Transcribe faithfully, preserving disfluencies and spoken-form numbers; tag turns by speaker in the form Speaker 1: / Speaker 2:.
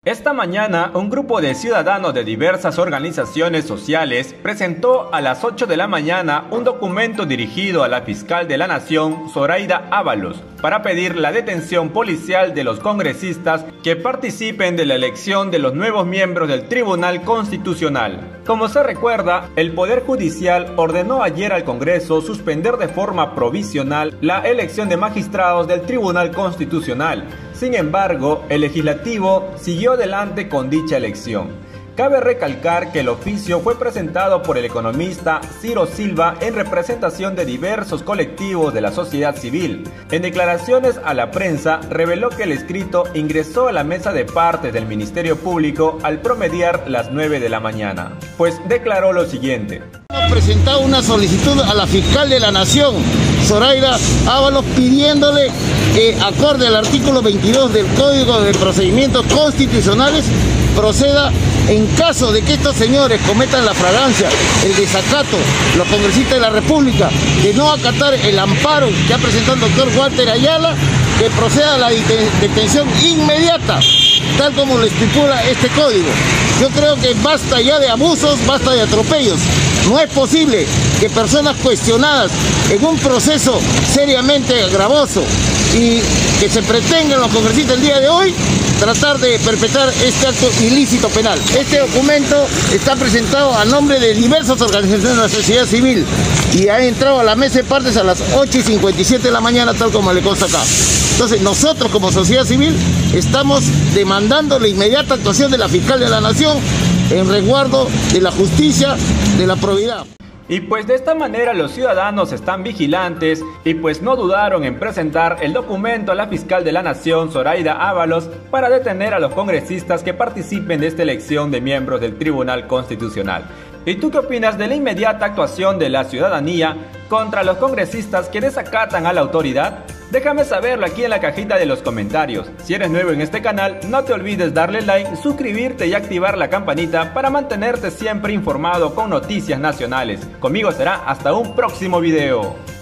Speaker 1: Esta mañana, un grupo de ciudadanos de diversas organizaciones sociales presentó a las ocho de la mañana un documento dirigido a la fiscal de la Nación, Zoraida Ábalos, para pedir la detención policial de los congresistas que participen de la elección de los nuevos miembros del Tribunal Constitucional. Como se recuerda, el Poder Judicial ordenó ayer al Congreso suspender de forma provisional la elección de magistrados del Tribunal Constitucional. Sin embargo, el Legislativo siguió adelante con dicha elección. Cabe recalcar que el oficio fue presentado por el economista Ciro Silva en representación de diversos colectivos de la sociedad civil. En declaraciones a la prensa, reveló que el escrito ingresó a la mesa de partes del Ministerio Público al promediar las nueve de la mañana, pues declaró lo siguiente.
Speaker 2: Hemos presentado una solicitud a la fiscal de la Nación, Zoraida Ábalos, pidiéndole que, acorde al artículo veintidós del Código de Procedimientos Constitucionales, proceda en caso de que estos señores cometan la flagrancia, el desacato, los congresistas de la República, de no acatar el amparo que ha presentado el doctor Walter Ayala, que proceda a la detención inmediata, tal como lo estipula este código. Yo creo que basta ya de abusos, basta de atropellos. No es posible que personas cuestionadas en un proceso seriamente gravoso y que se pretengan los congresistas el día de hoy tratar de perpetrar este acto ilícito penal. Este documento está presentado a nombre de diversas organizaciones de la sociedad civil y ha entrado a la mesa de partes a las ocho y cincuenta y siete de la mañana, tal como le consta acá. Entonces nosotros como sociedad civil estamos demandando la inmediata actuación de la fiscal de la Nación en resguardo de la justicia, de la probidad.
Speaker 1: Y pues de esta manera los ciudadanos están vigilantes y pues no dudaron en presentar el documento a la fiscal de la Nación, Zoraida Ábalos, para detener a los congresistas que participen de esta elección de miembros del Tribunal Constitucional. ¿Y tú qué opinas de la inmediata actuación de la ciudadanía contra los congresistas que desacatan a la autoridad? Déjame saberlo aquí en la cajita de los comentarios. Si eres nuevo en este canal, no te olvides darle like, suscribirte y activar la campanita para mantenerte siempre informado con noticias nacionales. Conmigo será hasta un próximo video.